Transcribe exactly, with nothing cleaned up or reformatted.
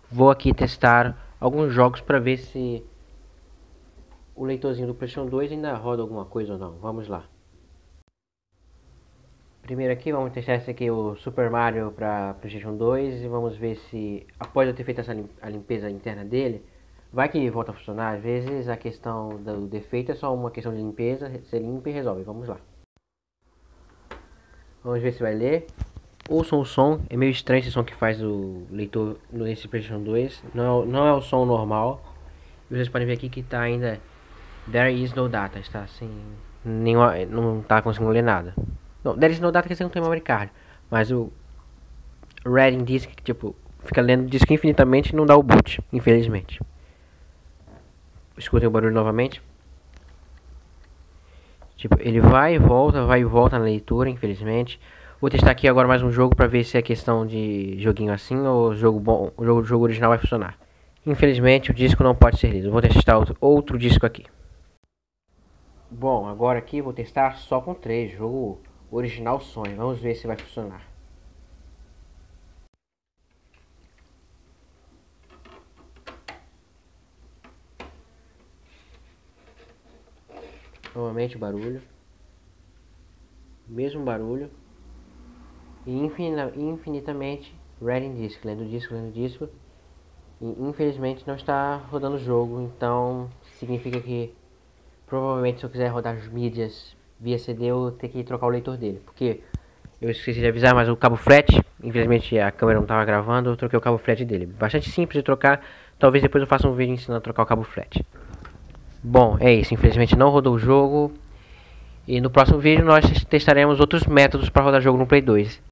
vou aqui testar alguns jogos para ver se o leitorzinho do PlayStation dois ainda roda alguma coisa ou não. Vamos lá. Primeiro aqui vamos testar esse aqui, o Super Mario para PlayStation dois, e vamos ver se, após eu ter feito essa lim a limpeza interna dele, vai que volta a funcionar. Às vezes a questão do defeito é só uma questão de limpeza, você limpa e resolve. Vamos lá. Vamos ver se vai ler. Ouçam o som, é meio estranho esse som que faz o leitor nesse PlayStation dois, não é, não é o som normal. E vocês podem ver aqui que está ainda There is no data, está sem nenhuma, não está conseguindo ler nada. Não, There is no data que você não tem memory card, mas o Reading Disk, tipo, fica lendo disco infinitamente e não dá o boot, infelizmente. Escutem o barulho novamente. Tipo, ele vai e volta, vai e volta na leitura, infelizmente. Vou testar aqui agora mais um jogo para ver se é questão de joguinho assim ou jogo bom, o jogo, o jogo original vai funcionar. Infelizmente o disco não pode ser lido. Vou testar outro, outro disco aqui. Bom, agora aqui vou testar só com três, jogo original Sony. Vamos ver se vai funcionar. Novamente o barulho. Mesmo barulho. E infinitamente Reading Disk, lendo disco, lendo disco. E infelizmente não está rodando o jogo, então significa que provavelmente se eu quiser rodar as mídias via C D eu vou ter que trocar o leitor dele. Porque eu esqueci de avisar, mas o cabo flat, infelizmente a câmera não estava gravando, eu troquei o cabo flat dele. Bastante simples de trocar, talvez depois eu faça um vídeo ensinando a trocar o cabo flat. Bom, é isso, infelizmente não rodou o jogo. E no próximo vídeo nós testaremos outros métodos para rodar jogo no Play dois.